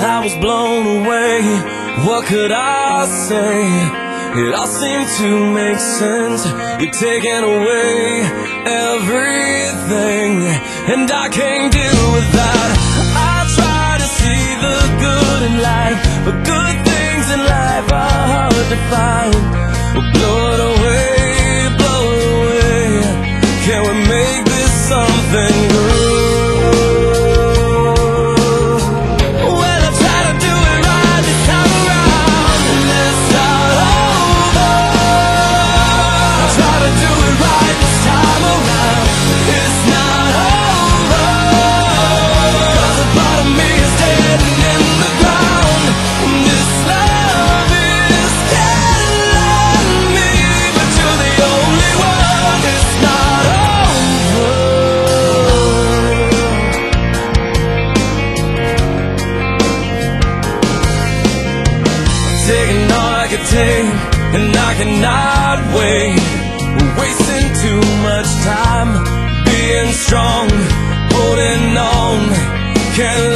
I was blown away. What could I say? It all seemed to make sense. You're taking away everything, and I can't deal with that. I try to see the good in life, but good things in life are hard to find. Blow it away, blow it away. Can we make this something good? Taking all I could take, and I cannot wait. We're wasting too much time being strong, holding on. Can't